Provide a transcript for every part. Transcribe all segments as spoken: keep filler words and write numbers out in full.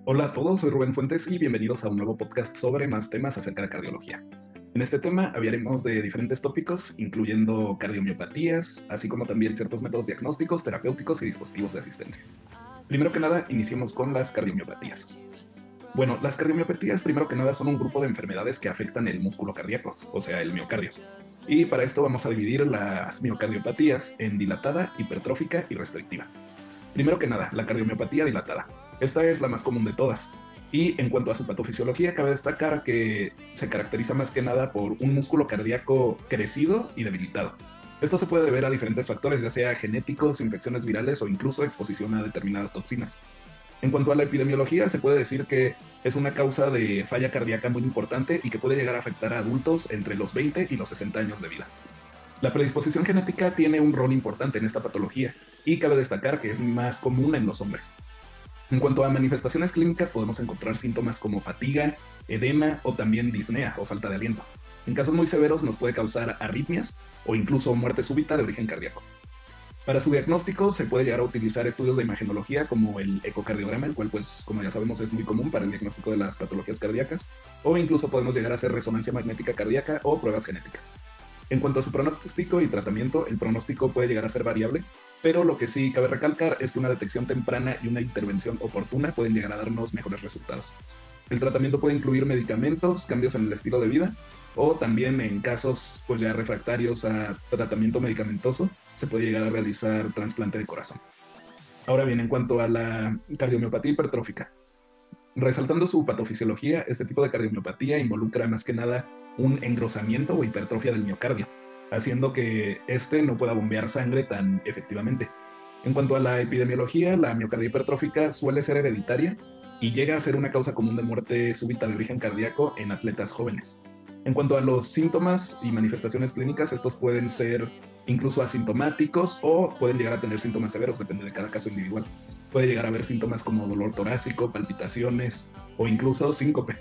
Hola a todos, soy Rubén Fuentes y bienvenidos a un nuevo podcast sobre más temas acerca de cardiología. En este tema hablaremos de diferentes tópicos, incluyendo cardiomiopatías, así como también ciertos métodos diagnósticos, terapéuticos y dispositivos de asistencia. Primero que nada, iniciemos con las cardiomiopatías. Bueno, las cardiomiopatías primero que nada son un grupo de enfermedades que afectan el músculo cardíaco, o sea, el miocardio. Y para esto vamos a dividir las miocardiopatías en dilatada, hipertrófica y restrictiva. Primero que nada, la cardiomiopatía dilatada. Esta es la más común de todas. Y en cuanto a su patofisiología, cabe destacar que se caracteriza más que nada por un músculo cardíaco crecido y debilitado. Esto se puede deber a diferentes factores, ya sea genéticos, infecciones virales o incluso exposición a determinadas toxinas. En cuanto a la epidemiología, se puede decir que es una causa de falla cardíaca muy importante y que puede llegar a afectar a adultos entre los veinte y los sesenta años de vida. La predisposición genética tiene un rol importante en esta patología y cabe destacar que es más común en los hombres. En cuanto a manifestaciones clínicas, podemos encontrar síntomas como fatiga, edema o también disnea o falta de aliento. En casos muy severos nos puede causar arritmias o incluso muerte súbita de origen cardíaco. Para su diagnóstico se puede llegar a utilizar estudios de imagenología como el ecocardiograma, el cual pues como ya sabemos es muy común para el diagnóstico de las patologías cardíacas, o incluso podemos llegar a hacer resonancia magnética cardíaca o pruebas genéticas. En cuanto a su pronóstico y tratamiento, el pronóstico puede llegar a ser variable, pero lo que sí cabe recalcar es que una detección temprana y una intervención oportuna pueden llegar a darnos mejores resultados. El tratamiento puede incluir medicamentos, cambios en el estilo de vida, o también en casos pues ya refractarios a tratamiento medicamentoso, se puede llegar a realizar trasplante de corazón. Ahora bien, en cuanto a la cardiomiopatía hipertrófica, resaltando su patofisiología, este tipo de cardiomiopatía involucra más que nada un engrosamiento o hipertrofia del miocardio, haciendo que éste no pueda bombear sangre tan efectivamente. En cuanto a la epidemiología, la miocardia hipertrófica suele ser hereditaria y llega a ser una causa común de muerte súbita de origen cardíaco en atletas jóvenes. En cuanto a los síntomas y manifestaciones clínicas, estos pueden ser incluso asintomáticos o pueden llegar a tener síntomas severos, depende de cada caso individual. Puede llegar a haber síntomas como dolor torácico, palpitaciones o incluso síncope.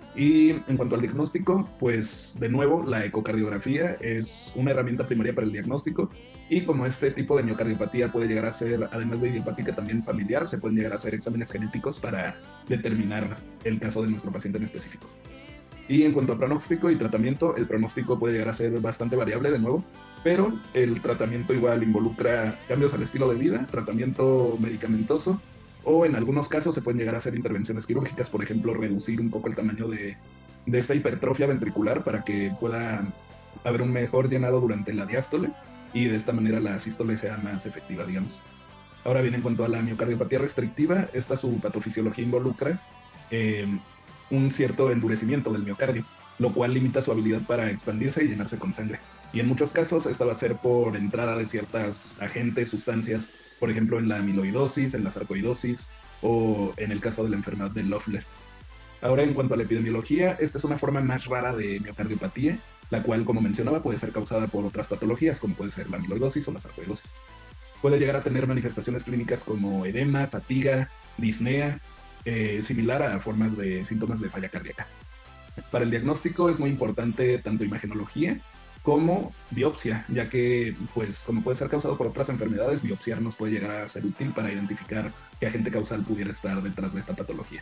Y en cuanto al diagnóstico, pues de nuevo la ecocardiografía es una herramienta primaria para el diagnóstico y como este tipo de miocardiopatía puede llegar a ser, además de idiopática, también familiar, se pueden llegar a hacer exámenes genéticos para determinar el caso de nuestro paciente en específico. Y en cuanto a pronóstico y tratamiento, el pronóstico puede llegar a ser bastante variable de nuevo, pero el tratamiento igual involucra cambios al estilo de vida, tratamiento medicamentoso, o en algunos casos se pueden llegar a hacer intervenciones quirúrgicas, por ejemplo, reducir un poco el tamaño de, de esta hipertrofia ventricular para que pueda haber un mejor llenado durante la diástole y de esta manera la sístole sea más efectiva, digamos. Ahora bien, en cuanto a la miocardiopatía restrictiva, esta su patofisiología involucra eh, un cierto endurecimiento del miocardio, lo cual limita su habilidad para expandirse y llenarse con sangre. Y en muchos casos esta va a ser por entrada de ciertas agentes, sustancias, por ejemplo en la amiloidosis, en la sarcoidosis o en el caso de la enfermedad de Loeffler. Ahora en cuanto a la epidemiología, esta es una forma más rara de miocardiopatía, la cual como mencionaba puede ser causada por otras patologías como puede ser la amiloidosis o la sarcoidosis. Puede llegar a tener manifestaciones clínicas como edema, fatiga, disnea, eh, similar a formas de síntomas de falla cardíaca. Para el diagnóstico es muy importante tanto imagenología como biopsia, ya que, pues, como puede ser causado por otras enfermedades, biopsiar nos puede llegar a ser útil para identificar qué agente causal pudiera estar detrás de esta patología.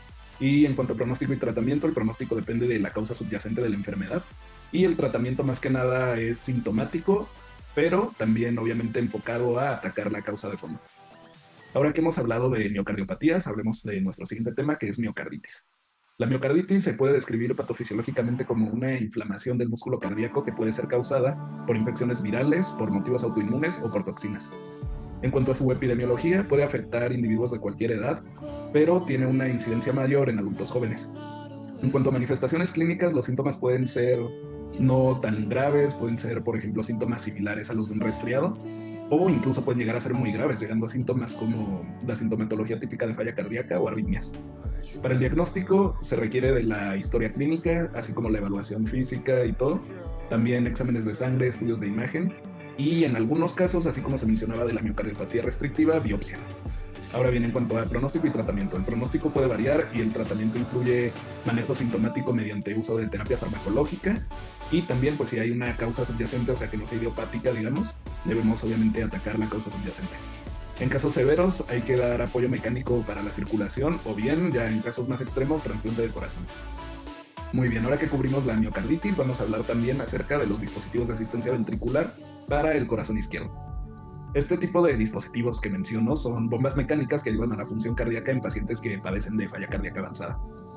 Y en cuanto a pronóstico y tratamiento, el pronóstico depende de la causa subyacente de la enfermedad y el tratamiento más que nada es sintomático, pero también obviamente enfocado a atacar la causa de fondo. Ahora que hemos hablado de miocardiopatías, hablemos de nuestro siguiente tema, que es miocarditis. La miocarditis se puede describir patofisiológicamente como una inflamación del músculo cardíaco que puede ser causada por infecciones virales, por motivos autoinmunes o por toxinas. En cuanto a su epidemiología, puede afectar individuos de cualquier edad, pero tiene una incidencia mayor en adultos jóvenes. En cuanto a manifestaciones clínicas, los síntomas pueden ser no tan graves, pueden ser, por ejemplo, síntomas similares a los de un resfriado, o incluso pueden llegar a ser muy graves, llegando a síntomas como la sintomatología típica de falla cardíaca o arritmias. Para el diagnóstico se requiere de la historia clínica, así como la evaluación física y todo, también exámenes de sangre, estudios de imagen, y en algunos casos, así como se mencionaba de la miocardiopatía restrictiva, biopsia. Ahora bien, en cuanto a pronóstico y tratamiento, el pronóstico puede variar y el tratamiento incluye manejo sintomático mediante uso de terapia farmacológica y también, pues si hay una causa subyacente, o sea que no sea idiopática, digamos, debemos obviamente atacar la causa subyacente. En casos severos hay que dar apoyo mecánico para la circulación o bien, ya en casos más extremos, trasplante de corazón. Muy bien, ahora que cubrimos la miocarditis, vamos a hablar también acerca de los dispositivos de asistencia ventricular para el corazón izquierdo. Este tipo de dispositivos que menciono son bombas mecánicas que ayudan a la función cardíaca en pacientes que padecen de falla cardíaca avanzada.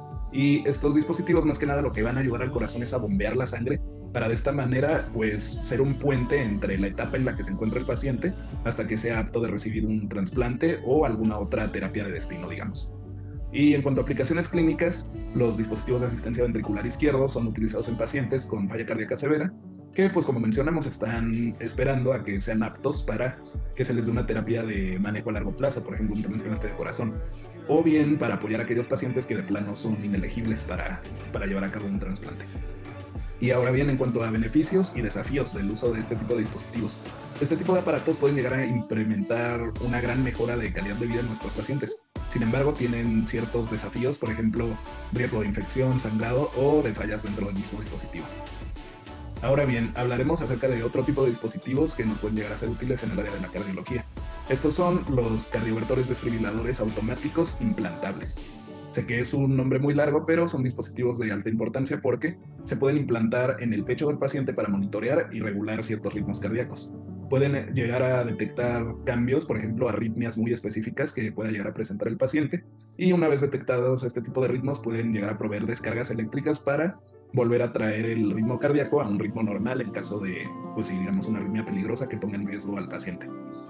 Y estos dispositivos más que nada lo que van a ayudar al corazón es a bombear la sangre para de esta manera pues ser un puente entre la etapa en la que se encuentra el paciente hasta que sea apto de recibir un trasplante o alguna otra terapia de destino, digamos. Y en cuanto a aplicaciones clínicas, los dispositivos de asistencia ventricular izquierdo son utilizados en pacientes con falla cardíaca severa que, pues como mencionamos, están esperando a que sean aptos para que se les dé una terapia de manejo a largo plazo, por ejemplo un trasplante de corazón, o bien para apoyar a aquellos pacientes que de plano son inelegibles para, para llevar a cabo un trasplante. Y ahora bien, en cuanto a beneficios y desafíos del uso de este tipo de dispositivos, este tipo de aparatos pueden llegar a implementar una gran mejora de calidad de vida en nuestros pacientes. Sin embargo, tienen ciertos desafíos, por ejemplo, riesgo de infección, sangrado o de fallas dentro del mismo dispositivo. Ahora bien, hablaremos acerca de otro tipo de dispositivos que nos pueden llegar a ser útiles en el área de la cardiología. Estos son los cardiovertores desfibriladores automáticos implantables. Sé que es un nombre muy largo, pero son dispositivos de alta importancia porque se pueden implantar en el pecho del paciente para monitorear y regular ciertos ritmos cardíacos. Pueden llegar a detectar cambios, por ejemplo, arritmias muy específicas que pueda llegar a presentar el paciente, y una vez detectados este tipo de ritmos pueden llegar a proveer descargas eléctricas para volver a traer el ritmo cardíaco a un ritmo normal en caso de, pues digamos, una arritmia peligrosa que ponga en riesgo al paciente.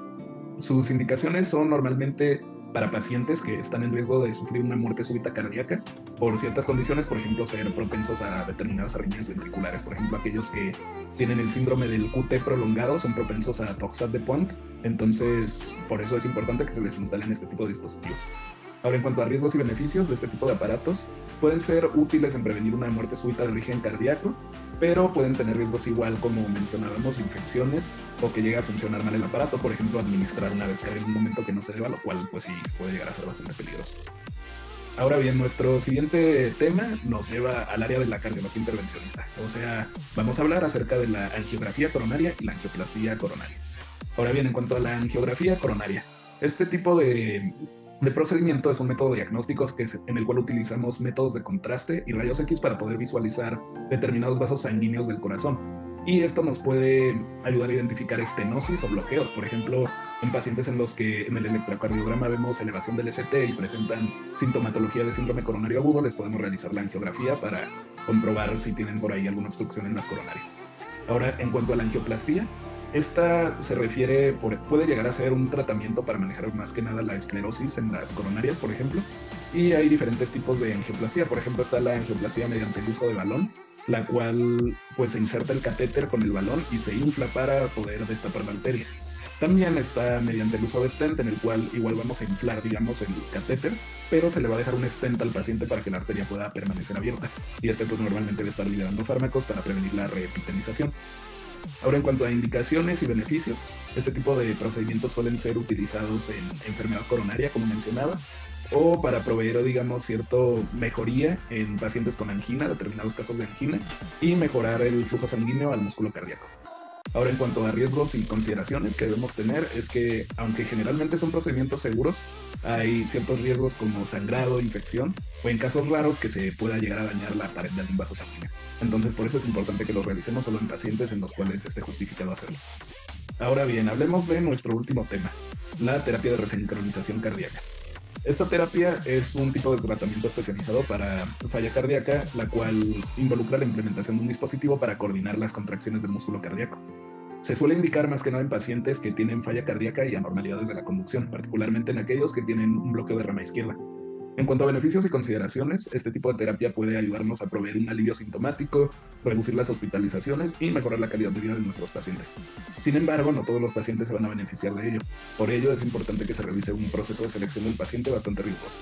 Sus indicaciones son normalmente para pacientes que están en riesgo de sufrir una muerte súbita cardíaca por ciertas condiciones, por ejemplo, ser propensos a determinadas arritmias ventriculares. Por ejemplo, aquellos que tienen el síndrome del Q T prolongado son propensos a Torsades de Pointes, entonces por eso es importante que se les instalen este tipo de dispositivos. Ahora, en cuanto a riesgos y beneficios de este tipo de aparatos, pueden ser útiles en prevenir una muerte súbita de origen cardíaco, pero pueden tener riesgos igual, como mencionábamos, infecciones o que llegue a funcionar mal el aparato, por ejemplo, administrar una descarga en un momento que no se deba, lo cual pues sí puede llegar a ser bastante peligroso. Ahora bien, nuestro siguiente tema nos lleva al área de la cardiología intervencionista, o sea, vamos a hablar acerca de la angiografía coronaria y la angioplastía coronaria. Ahora bien, en cuanto a la angiografía coronaria, este tipo de de procedimiento es un método diagnóstico que es, en el cual utilizamos métodos de contraste y rayos X para poder visualizar determinados vasos sanguíneos del corazón. Y esto nos puede ayudar a identificar estenosis o bloqueos. Por ejemplo, en pacientes en los que en el electrocardiograma vemos elevación del S T y presentan sintomatología de síndrome coronario agudo, les podemos realizar la angiografía para comprobar si tienen por ahí alguna obstrucción en las coronarias. Ahora, en cuanto a la angioplastía, esta se refiere, por, puede llegar a ser un tratamiento para manejar más que nada la esclerosis en las coronarias, por ejemplo, y hay diferentes tipos de angioplastía. Por ejemplo, está la angioplastía mediante el uso de balón, la cual pues se inserta el catéter con el balón y se infla para poder destapar la arteria. También está mediante el uso de stent, en el cual igual vamos a inflar, digamos, el catéter, pero se le va a dejar un stent al paciente para que la arteria pueda permanecer abierta, y este pues normalmente debe estar liberando fármacos para prevenir la reepitelización. Ahora, en cuanto a indicaciones y beneficios, este tipo de procedimientos suelen ser utilizados en enfermedad coronaria, como mencionaba, o para proveer, digamos, cierta mejoría en pacientes con angina, determinados casos de angina, y mejorar el flujo sanguíneo al músculo cardíaco. Ahora, en cuanto a riesgos y consideraciones que debemos tener, es que aunque generalmente son procedimientos seguros, hay ciertos riesgos como sangrado, infección, o en casos raros que se pueda llegar a dañar la pared del vaso sanguíneo. Entonces, por eso es importante que lo realicemos solo en pacientes en los cuales esté justificado hacerlo. Ahora bien, hablemos de nuestro último tema, la terapia de resincronización cardíaca. Esta terapia es un tipo de tratamiento especializado para falla cardíaca, la cual involucra la implementación de un dispositivo para coordinar las contracciones del músculo cardíaco. Se suele indicar más que nada en pacientes que tienen falla cardíaca y anormalidades de la conducción, particularmente en aquellos que tienen un bloqueo de rama izquierda. En cuanto a beneficios y consideraciones, este tipo de terapia puede ayudarnos a proveer un alivio sintomático, reducir las hospitalizaciones y mejorar la calidad de vida de nuestros pacientes. Sin embargo, no todos los pacientes se van a beneficiar de ello. Por ello, es importante que se realice un proceso de selección del paciente bastante riguroso.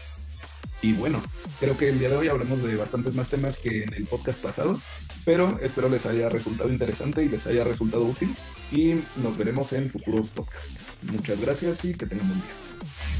Y bueno, creo que el día de hoy hablamos de bastantes más temas que en el podcast pasado, pero espero les haya resultado interesante y les haya resultado útil, y nos veremos en futuros podcasts. Muchas gracias y que tengan buen día.